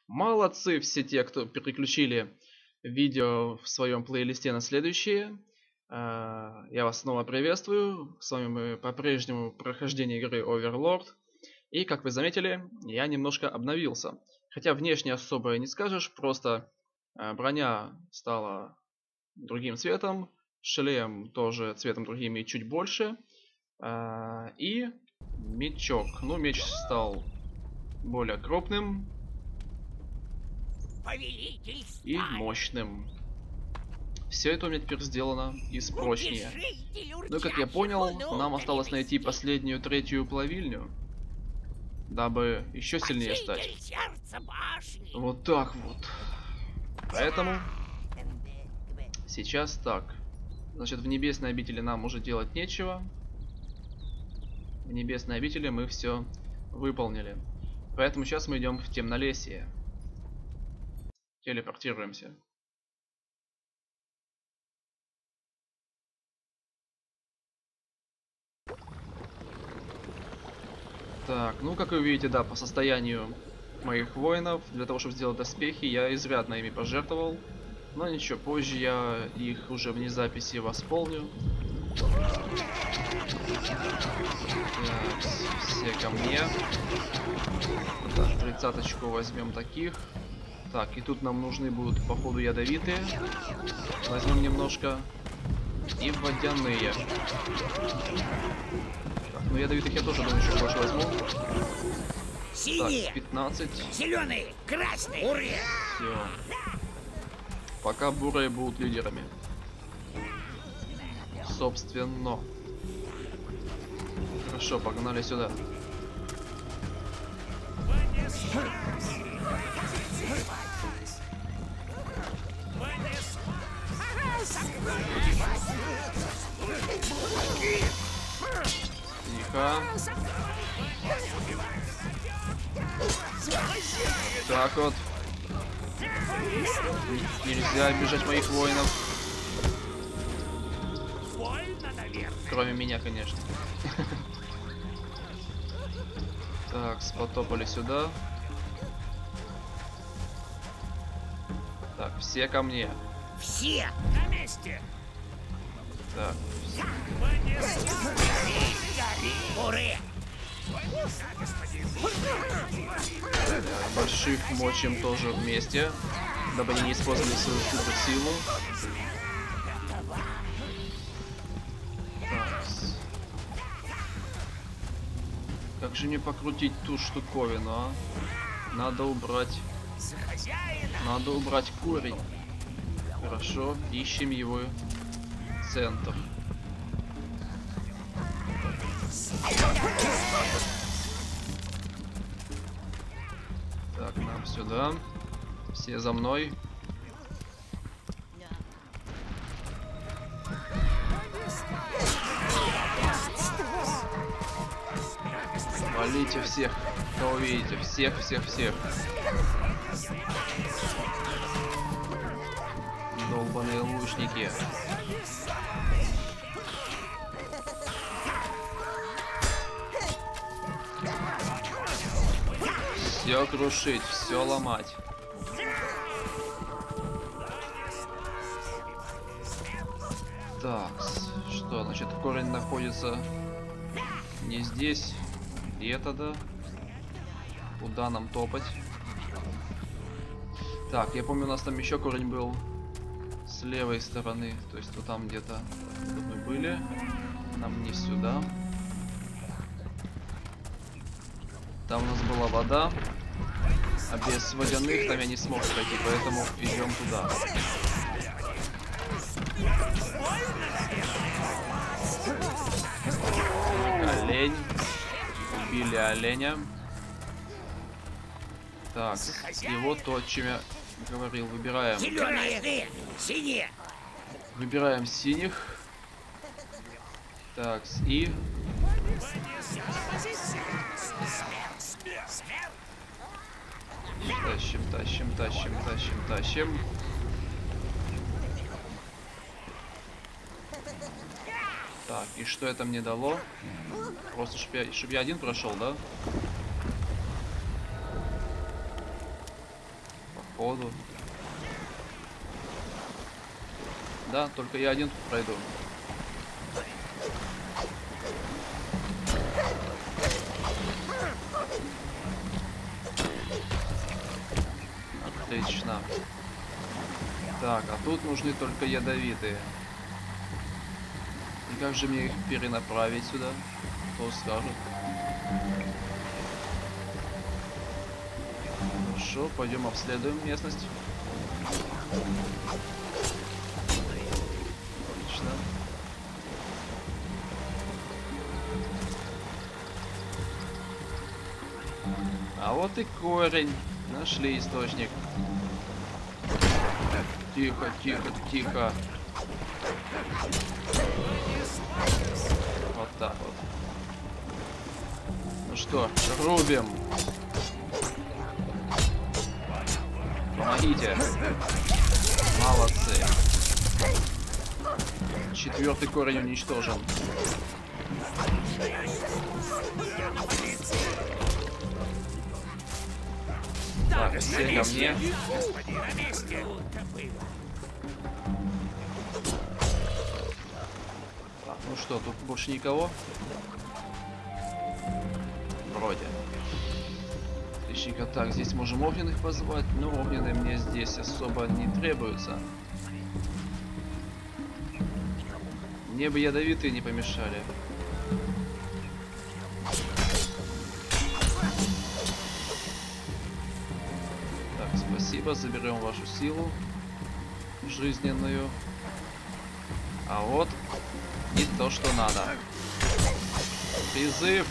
Молодцы все те, кто переключили видео в своем плейлисте на следующие. Я вас снова приветствую. С вами мы по-прежнему прохождение игры Overlord. И как вы заметили, я немножко обновился. Хотя внешне особо не скажешь, просто броня стала другим цветом, шлем тоже цветом другим и чуть больше. И мечок. Ну, меч стал более крупным и мощным. Все это у меня теперь сделано из прочнее. Ну и как я понял, нам осталось найти последнюю третью плавильню, дабы еще сильнее стать. Вот так вот. Поэтому сейчас так. Значит, в небесной обители нам уже делать нечего. В небесной обители мы все выполнили. Поэтому сейчас мы идем в темнолесье. Телепортируемся. Так, ну как вы видите, да, по состоянию моих воинов, для того, чтобы сделать доспехи, я изрядно ими пожертвовал. Но ничего, позже я их уже вне записи восполню. Так, все ко мне. Так, 30-очку возьмем таких. Так, и тут нам нужны будут, походу, ядовитые. Возьмем немножко. И водяные. Так, ну ядовитых я тоже, думаю, еще больше возьму. Синие, так, 15. зеленые, красные. Ура! Все. Пока бурые будут лидерами. Собственно. Хорошо, погнали сюда. Тихо. Так вот. Нельзя обижать моих воинов. Кроме меня, конечно. Так, потопали сюда. Так, все ко мне. Все на месте. Так. Ура! Больших мочим тоже вместе, дабы они не использовали свою суперсилу. Так. Как же мне покрутить ту штуковину, а? Надо убрать. Надо убрать корень. Хорошо, ищем его центр. Так, нам сюда. Все за мной. Валите всех, кого видите. Всех, всех, всех. Долбаные лучники. Все крушить, все ломать. Так, что, значит, корень находится не здесь. И это да. Куда нам топать? Так, я помню, у нас там еще корень был с левой стороны. То есть вот там где-то мы были. Нам не сюда. Там у нас была вода. А без водяных там я не смог пройти, поэтому идем туда. Олень. Убили оленя. Так, и вот то, о чем я говорил. Выбираем. Зеленые, синие. Выбираем синих. Так, и... Тащим, тащим, тащим, тащим, тащим. Так, и что это мне дало? Просто чтоб я один прошел, да? походу. Да, только я один тут пройду. Отлично. Так, а тут нужны только ядовитые. И как же мне их перенаправить сюда? Кто скажет? Хорошо, пойдем обследуем местность. Отлично. А вот и корень. Нашли источник. Тихо, тихо, тихо. Вот так вот. Ну что, рубим. Помогите. Молодцы. 4-й корень уничтожен. Так, все ко мне. Так, ну что, тут больше никого? Вроде. Отличненько. Так, здесь можем огненных позвать, но огненные мне здесь особо не требуются. Мне бы ядовитые не помешали. Так, спасибо, заберем вашу силу жизненную. А вот и то, что надо. Призыв.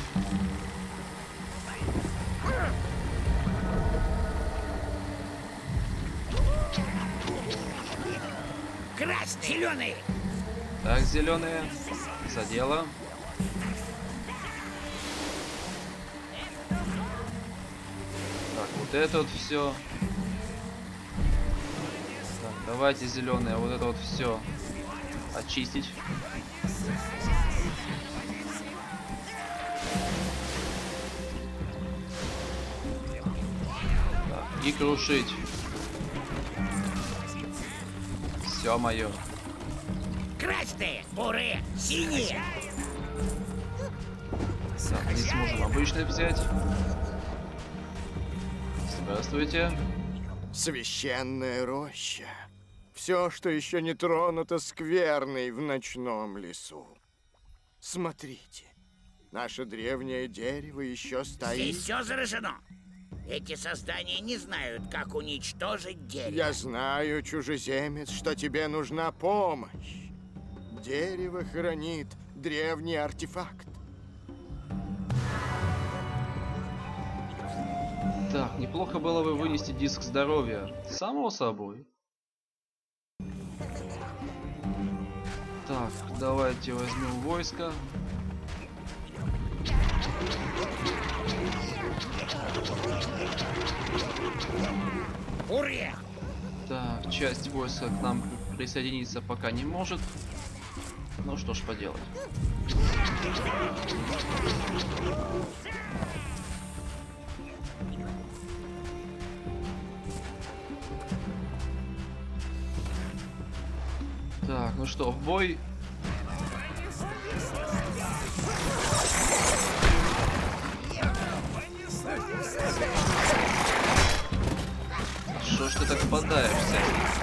Красный, зеленый. Так, зеленые, за дело. Так, вот это вот все. Так, давайте зеленые, вот это вот все очистить. Так, и крушить. Все мое. Красные, бурые, синие. Так, не сможем обычный взять. Здравствуйте. Священная роща. Все, что еще не тронуто скверной в ночном лесу. Смотрите, наше древнее дерево еще стоит. Здесь все заражено. Эти создания не знают, как уничтожить дерево. Я знаю, чужеземец, что тебе нужна помощь. Дерево хранит древний артефакт. Так, неплохо было бы вынести диск здоровья. Само собой. Так, давайте возьмем войско. Уре! Так, часть войска к нам присоединиться пока не может. Ну что ж поделать. Так, ну что, в бой. Что ж ты так подаешься?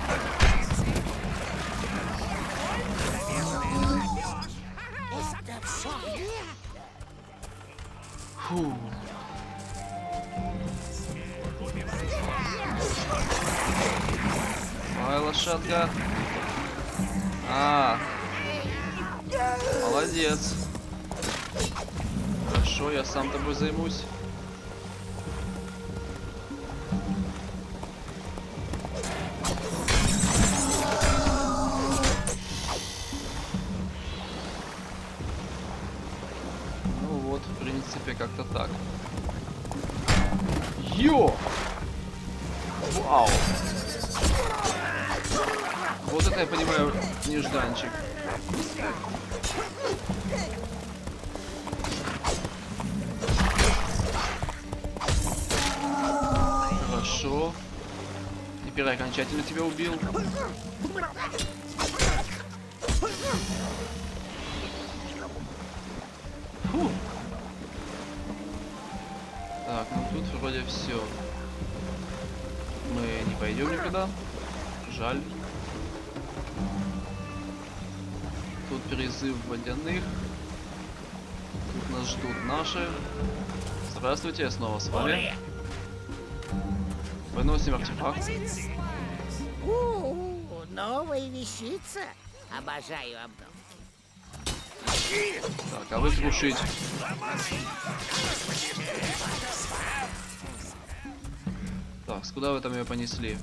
Фу. Ай, лошадка. А, молодец. Хорошо, я сам тобой займусь. Ну вот, в принципе, как-то так. Йо! Вау! Вот это я понимаю, нежданчик. Хорошо. теперь я окончательно тебя убил. Фу. Так, ну тут вроде все. Мы не пойдем никуда. Жаль. Тут призыв водяных. Тут нас ждут наши. Здравствуйте, я снова с вами. Выносим артефакт. Новая вещица. Обожаю обновки. Так, а вы крушить. Так, куда вы там ее понесли?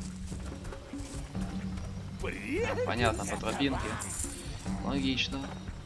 Понятно, по тропинке. Логично.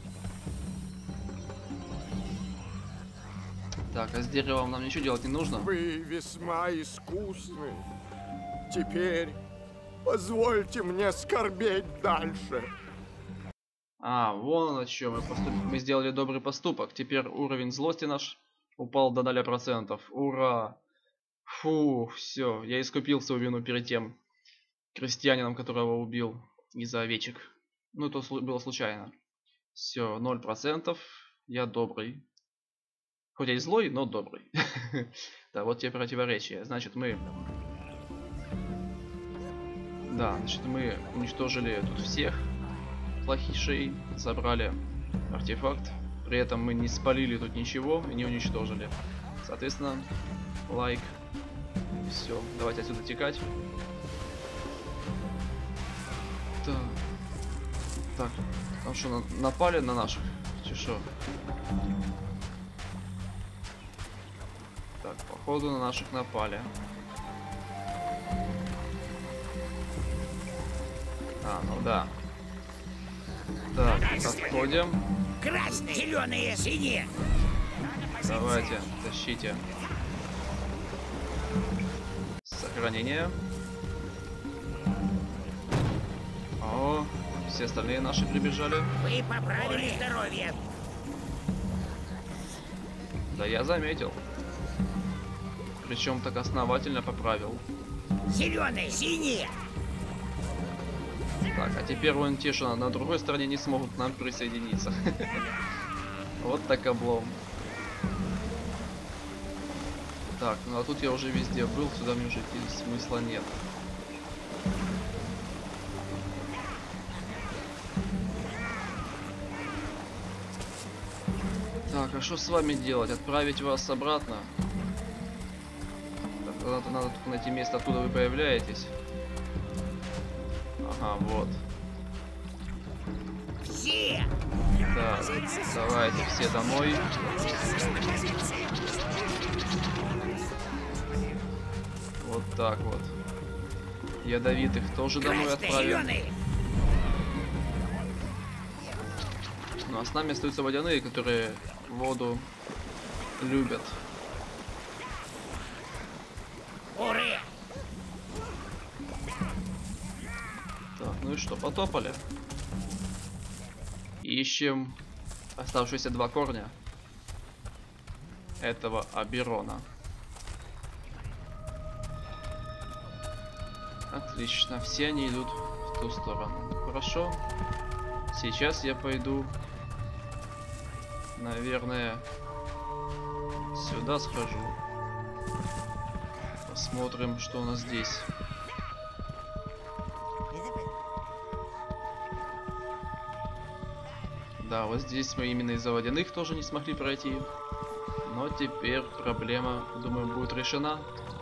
Так, а с деревом нам ничего делать не нужно? Вы весьма искусны. Теперь позвольте мне скорбеть дальше. А, вон о чем мы сделали добрый поступок. Теперь уровень злости наш упал до 0%. Ура! Фу, все, я искупил свою вину перед тем крестьянином, которого убил из-за овечек. Ну, это было случайно. Все, 0%. Я добрый. Хоть я и злой, но добрый. Да, вот тебе противоречие. Значит, мы... Да, значит, мы уничтожили тут всех плохишей, забрали артефакт. При этом мы не спалили тут ничего и не уничтожили. Соответственно, лайк. Все, давайте отсюда текать. Так. Так, там что, напали на наших? Чешо? Так, походу на наших напали. А, ну да. Так, подходим. Красные, зеленые, синие. Давайте, тащите. Сохранение. О, все остальные наши прибежали. Вы поправили здоровье. Да я заметил. Причем так основательно поправил. Зеленые, синие. Так, а теперь вон те, что на другой стороне не смогут к нам присоединиться. Вот так облом. Так, ну а тут я уже везде был, сюда мне уже идти смысла нет. Так, а что с вами делать? Отправить вас обратно? Так, надо только найти место, откуда вы появляетесь. Ага, вот. Все. Так, давайте все домой. Вот так вот. Ядовитых тоже домой отправим. Ну а с нами остаются водяные, которые воду любят. Уре! Так, ну и что, потопали. Ищем оставшиеся 2 корня этого Аберона. Отлично, все они идут в ту сторону. Хорошо. Сейчас я пойду, наверное, сюда схожу. Посмотрим, что у нас здесь. Да, вот здесь мы именно из-за водяных тоже не смогли пройти. Но теперь проблема, думаю, будет решена.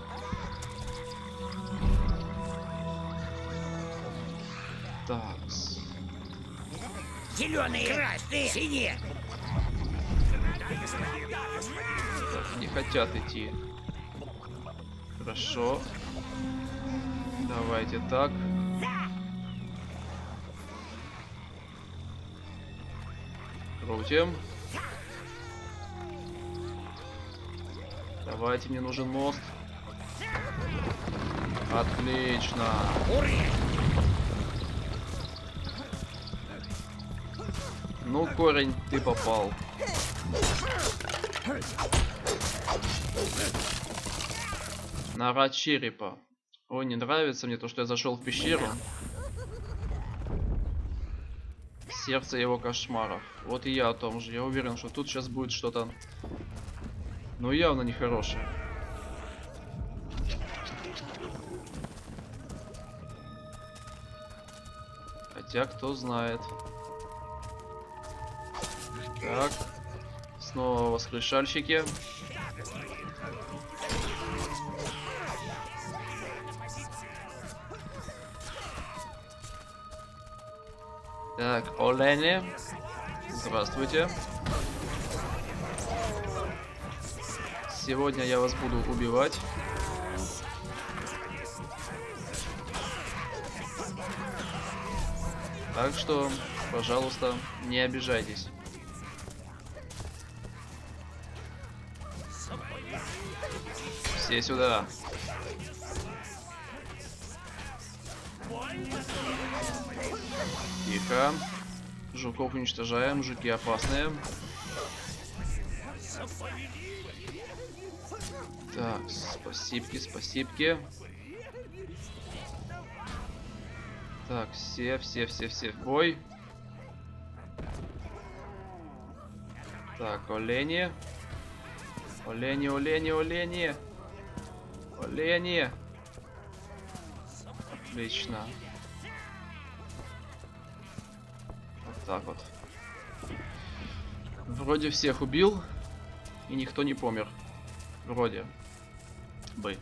Так. Зеленые, красные, синие. Так, не хотят идти. Хорошо. Давайте так. Крутим. Давайте, мне нужен мост. Отлично. Уре! Ну, корень, ты попал. Нора черепа. Ой, не нравится мне то, что я зашел в пещеру. Сердце его кошмаров. Вот и я о том же. Я уверен, что тут сейчас будет что-то, ну, явно нехорошее. Хотя, кто знает. Так. Снова воскрешальщики. Так, олени. Здравствуйте. Сегодня я вас буду убивать. Так что, пожалуйста, не обижайтесь. Все сюда. Тихо. Жуков уничтожаем. Жуки опасные. Так, спасибки. Так, все в бой. Так, олени. Олени. Отлично. Вот так вот. Вроде всех убил. И никто не помер. Вроде бы.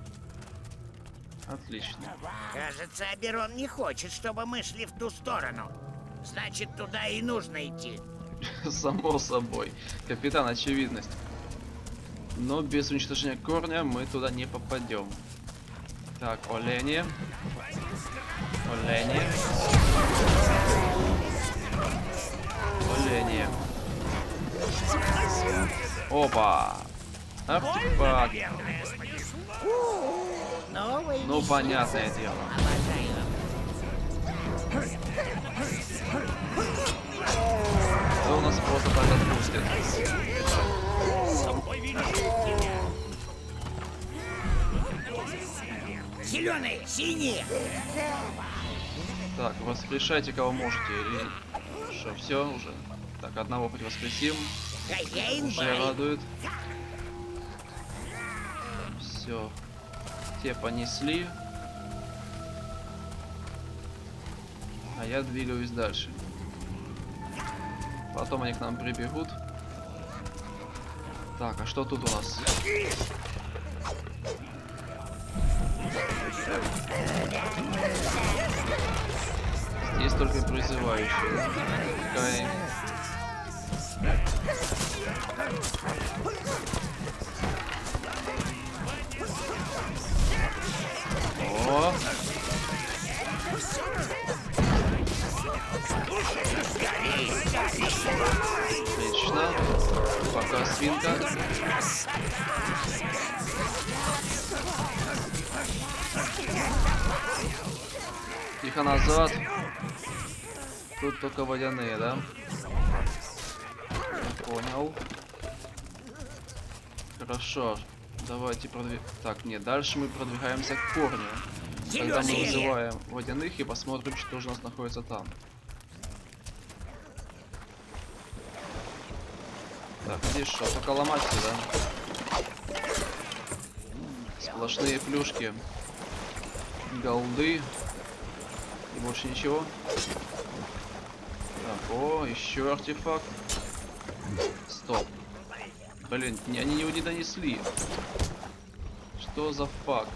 Отлично. Кажется, Аберон не хочет, чтобы мы шли в ту сторону. Значит, туда и нужно идти. Само собой. Капитан, очевидность. Но без уничтожения корня мы туда не попадем. Так, олени. Опа! Артефакт. Ну, понятное дело. Кто у нас просто так отпустит? Зеленые, синие. Так, воскрешайте кого можете. Или что, все уже? Так, одного хоть воскресим. Уже радует. Все. Те понесли. А я двигаюсь дальше. Потом они к нам прибегут. Так, а что тут у нас? Здесь только призывающие. Какая... О! Отлично. Пока свинка. Тихо назад. Тут только водяные, да? Понял. Хорошо. Давайте продвигаем. Так, нет, дальше мы продвигаемся к корню. Когда мы вызываем водяных и посмотрим, что же у нас находится там. Так, здесь что? Только ломать сюда. Сплошные плюшки. Голды. И больше ничего. Так, о, еще артефакт. Стоп. Блин, они его не донесли. Что за факт?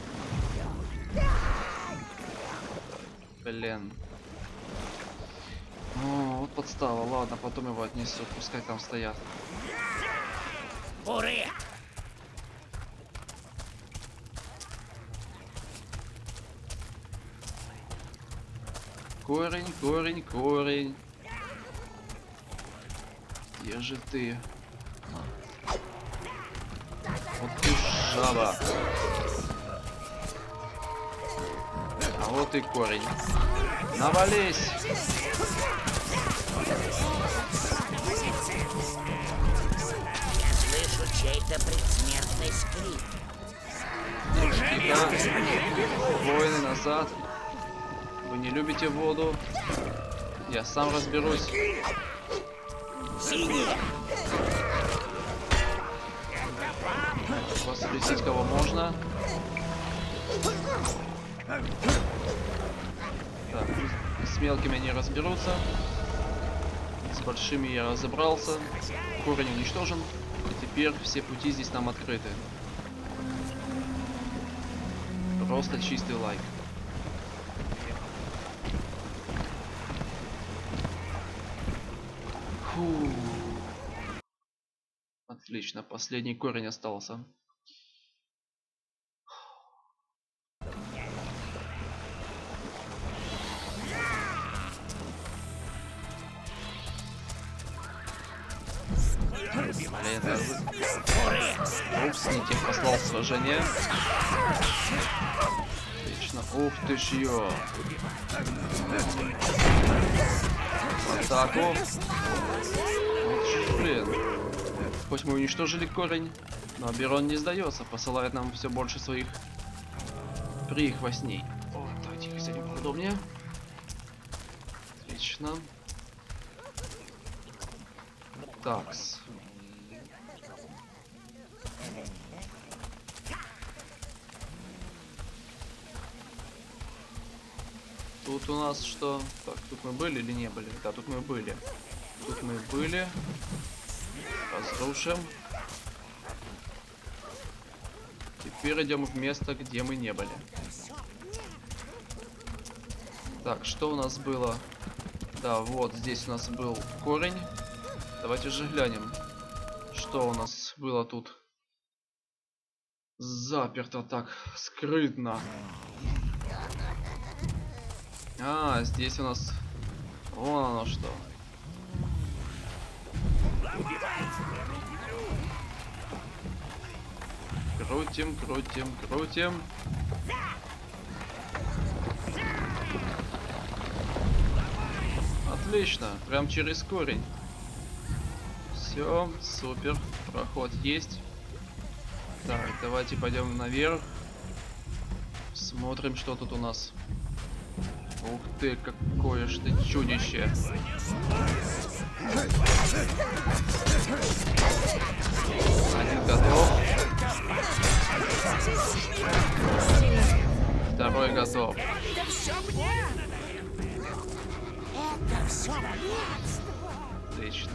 Блин. О, вот подстава. Ладно, потом его отнесут. Пускай там стоят. Буры! Корень. Где же ты? Вот ты жаба. А вот и корень. Навались! Я слышу чей-то предсмертный скрип. Тихо. Воины, назад. Вы не любите воду. Я сам разберусь. Воскресить кого можно. Так, с мелкими они разберутся. С большими я разобрался. Корень уничтожен. И теперь все пути здесь нам открыты. Просто чистый лайк. Фу. Отлично, последний корень остался. Упс, не тех послал в сражение. Отлично. Ух ты ж ё. Атаку. Блин. Хоть мы уничтожили корень, но Аберон не сдается, посылает нам все больше своих прихвостней. О, давайте сядем поудобнее. Отлично. Такс. Тут у нас что? Так, тут мы были или не были? Да, тут мы были. Тут мы были. Разрушим. Теперь идем в место, где мы не были. Так, что у нас было? Да, вот здесь у нас был корень. Давайте же глянем, что у нас было тут. Заперто так, скрытно. А, здесь у нас... Вон оно что. Крутим, крутим, крутим. Отлично, прям через корень. Все, супер, проход есть. Так, давайте пойдем наверх. Смотрим, что тут у нас. Ух ты, какое ж ты чудище. Один готов. Второй готов. Отлично.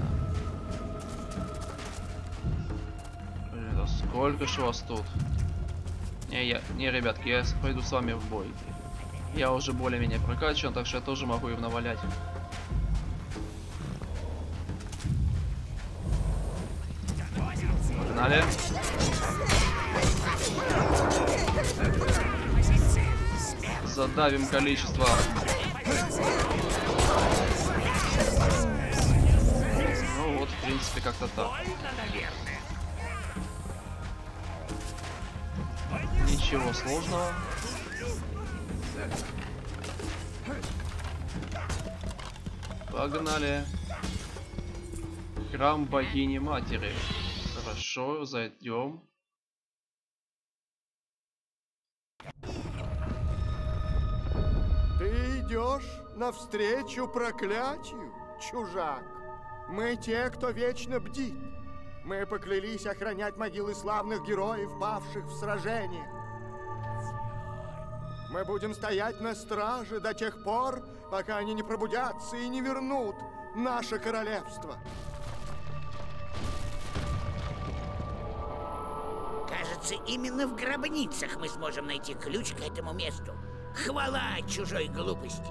Блин, сколько ж вас тут? Не, ребятки, я пойду с вами в бой. Я уже более-менее прокачан, так что я тоже могу им навалять. Погнали. Задавим количество. Ну вот, в принципе, как-то так. Ничего сложного. Погнали. Храм богини матери. Хорошо, зайдем. Ты идешь навстречу проклятию, чужак. Мы те, кто вечно бдит. Мы поклялись охранять могилы славных героев, павших в сражениях. Мы будем стоять на страже до тех пор, пока они не пробудятся и не вернут наше королевство. Кажется, именно в гробницах мы сможем найти ключ к этому месту. Хвала чужой глупости.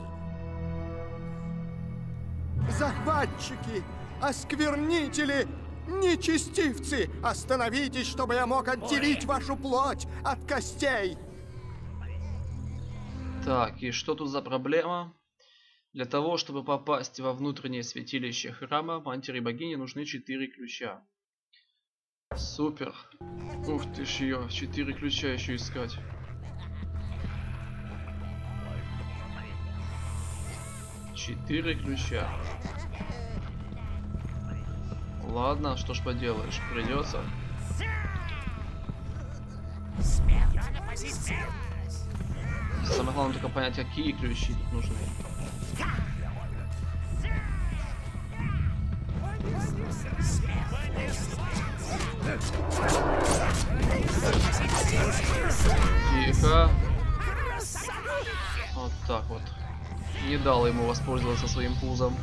Захватчики, осквернители, нечестивцы, остановитесь, чтобы я мог отделить вашу плоть от костей. Так, и что тут за проблема? Для того, чтобы попасть во внутреннее святилище храма матери богини, нужны 4 ключа. Супер. Ух ты ж ее, 4 ключа еще искать. Четыре ключа. Ладно, что ж поделаешь, придется. Самое главное только понять, какие ключи тут нужны. Тихо. Вот так вот. Не дал ему воспользоваться своим пузом.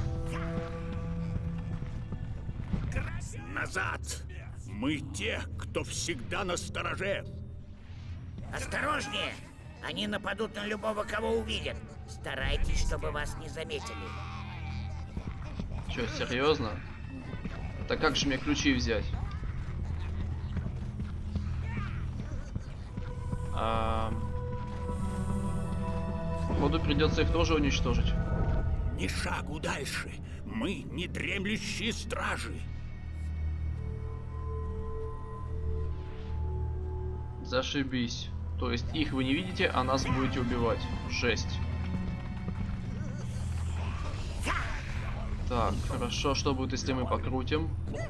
Назад! Мы те, кто всегда настороже. Осторожнее! Они нападут на любого, кого увидят. Старайтесь, чтобы вас не заметили. Чё, серьезно? Так как же мне ключи взять? Походу придется их тоже уничтожить. Ни шагу дальше. Мы не дремлющие стражи. Зашибись. То есть их вы не видите, а нас будете убивать. Жесть. Так, хорошо. Что будет, если мы покрутим?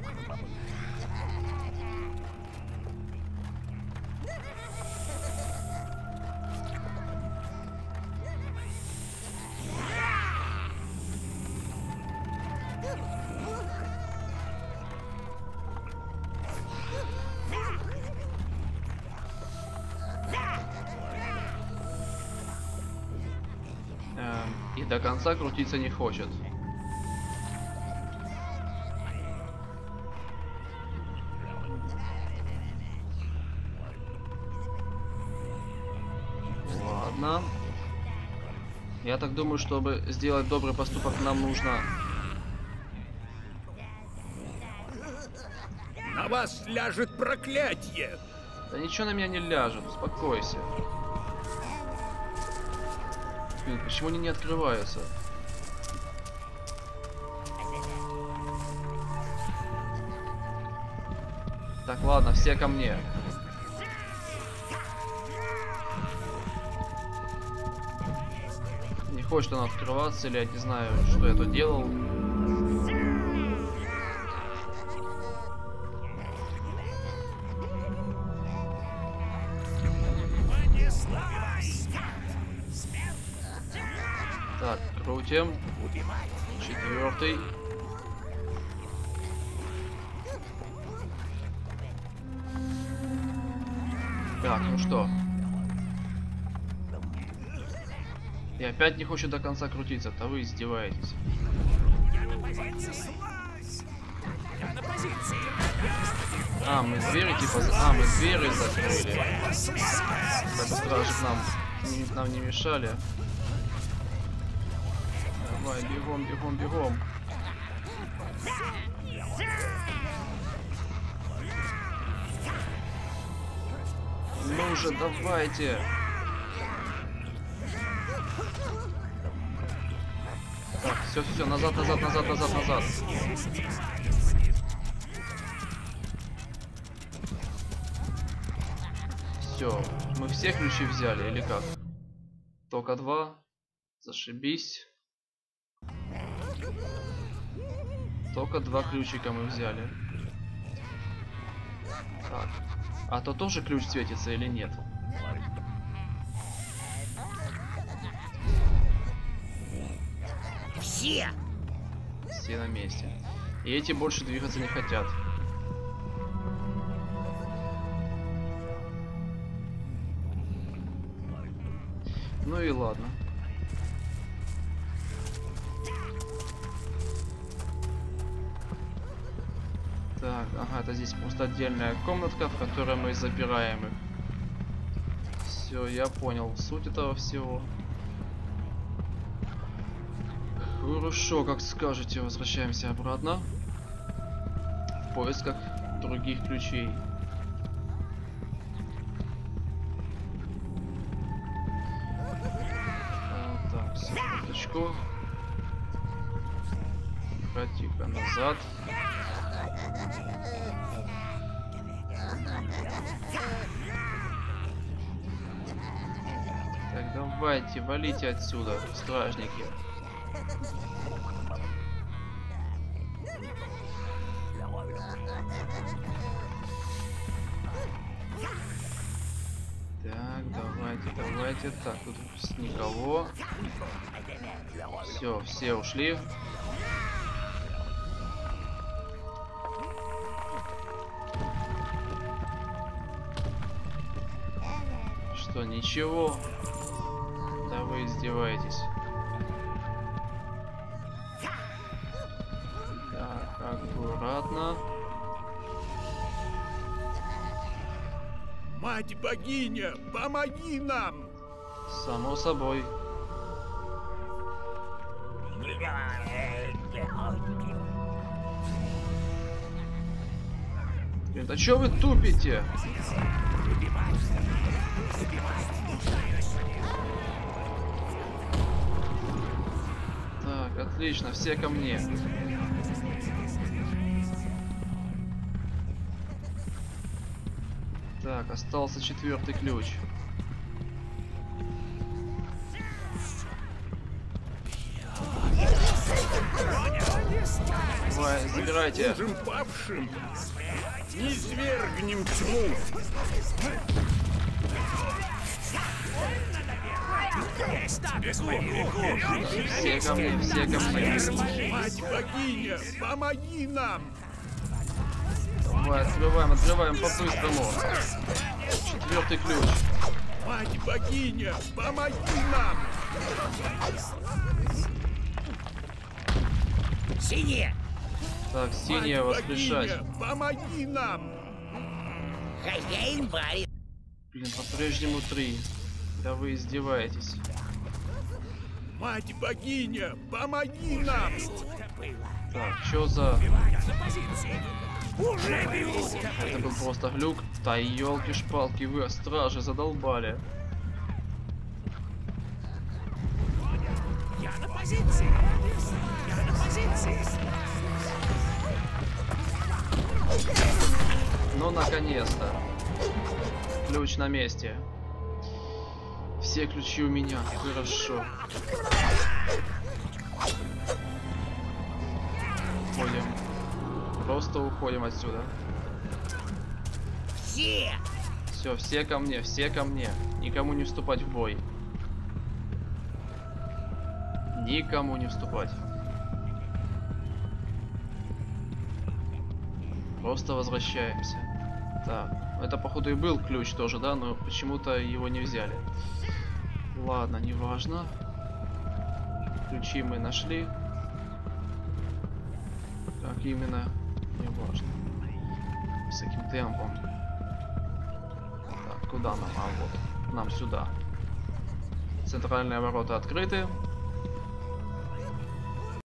И до конца крутиться не хочет. Ладно. Я так думаю, чтобы сделать добрый поступок, нам нужно... На вас ляжет проклятие. Да ничего на меня не ляжет, успокойся. Блин, почему они не открываются? Так, ладно, все ко мне. Не хочет она открываться, или я не знаю, что я тут делал. Так, крутим. 4-й. Так, ну что? И опять не хочет до конца крутиться, то вы издеваетесь. А, мы двери типа... А, мы двери закрыли. Чтобы стражи нам не мешали. Давай, бегом, бегом, бегом. Ну же, давайте. Так, все, назад, назад, назад, назад, назад. Все, мы все ключи взяли или как? Только 2. Зашибись. Только 2 ключика мы взяли. Так. А то тоже ключ светится или нет? Все! Все на месте. И эти больше двигаться не хотят. Ну и ладно. Так, ага, это здесь просто отдельная комнатка, в которой мы запираем их. Все, я понял суть этого всего. Хорошо, как скажете, возвращаемся обратно. В поисках других ключей. Так, секундочку. Тихо, назад. Так, давайте, валите отсюда, стражники. Так, давайте, Давайте так, тут никого. Все ушли. Что, ничего? Да вы издеваетесь. Так, аккуратно. Мать-богиня, помоги нам! Само собой. Блин, а чё вы тупите? Так, отлично, все ко мне. Так, остался 4-й ключ. Давай, забирайте. Служим павшим, низвергнем тьму. Все ко мне, все ко мне. Мать-богиня, помоги нам! Давай, открываем по-быстрому. 4-й ключ. Мать-богиня, помоги нам! Синяя! Так, синяя воскрешать. Мать-богиня, помоги нам! Хозяин барин. Блин, по-прежнему 3. Да вы издеваетесь. Мать-богиня, помоги нам! Так, чё за... Это был просто глюк. Да елки-шпалки, вы, стражи, задолбали. Я на позиции! Я на позиции! Ну, наконец-то. Ключ на месте. Все ключи у меня. Хорошо. Уходим. Просто уходим отсюда. Все! Все ко мне, все ко мне. Никому не вступать в бой. Никому не вступать. Просто возвращаемся. Так, это походу и был ключ тоже, да, но почему-то его не взяли. Ладно, неважно. Ключи мы нашли. Как именно, неважно. С каким темпом. Так, куда нам? А вот, нам сюда. Центральные ворота открыты.